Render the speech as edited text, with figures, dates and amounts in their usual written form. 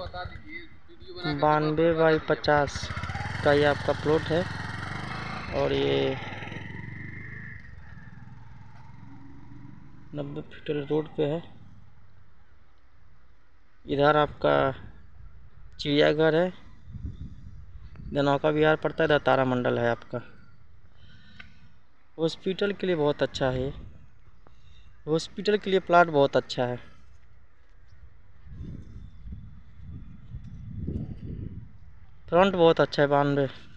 92/50 का ये आपका प्लॉट है। और ये 90 फीट रोड पे है। इधर आपका चिड़ियाघर है, नौका विहार पड़ता है, इधर तारामंडल है आपका। हॉस्पिटल के लिए बहुत अच्छा है, हॉस्पिटल के लिए प्लाट बहुत अच्छा है। फ्रंट बहुत अच्छा है 92।